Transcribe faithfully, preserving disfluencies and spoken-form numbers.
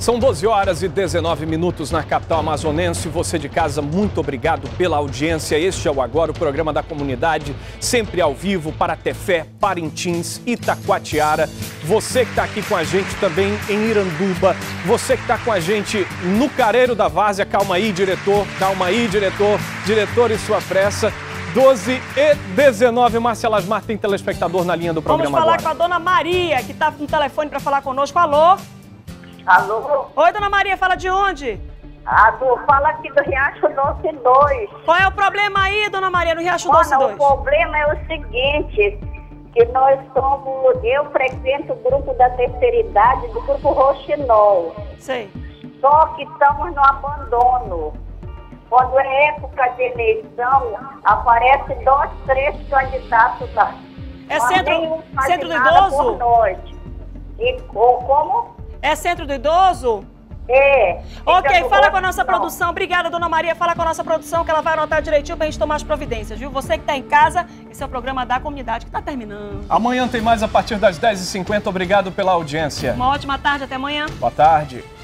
São doze horas e dezenove minutos na capital amazonense. Você de casa, muito obrigado pela audiência. Este é o Agora, o programa da comunidade, sempre ao vivo para Tefé, Parintins, Itacoatiara. Você que está aqui com a gente também em Iranduba, você que está com a gente no Careiro da Várzea. Calma aí, diretor, calma aí, diretor, diretor e sua pressa. doze e dezenove, Márcia Lasmar, tem telespectador na linha do programa. Vamos falar agora com a dona Maria, que está no telefone para falar conosco. Alô? Alô? Oi, dona Maria, fala de onde? Ah, tu fala aqui do Riacho Doce dois. Qual é o problema aí, dona Maria, no Riacho Doce Mano, dois? o problema é o seguinte, que nós somos, eu frequento o grupo da terceira idade, do grupo Roxinol. Sei. Só que estamos no abandono. Quando é época de eleição, aparece dois, três candidatos lá. É Mas centro, nenhum faz centro do nada por idoso? nós. E ou, como? É centro do idoso? É. Ok, Fica no fala com a nossa Roxinol. produção. Obrigada, dona Maria. Fala com a nossa produção que ela vai anotar direitinho pra gente tomar as providências, viu? Você que tá em casa, esse é o programa da comunidade que tá terminando. Amanhã tem mais a partir das dez e cinquenta. Obrigado pela audiência. Uma ótima tarde, até amanhã. Boa tarde.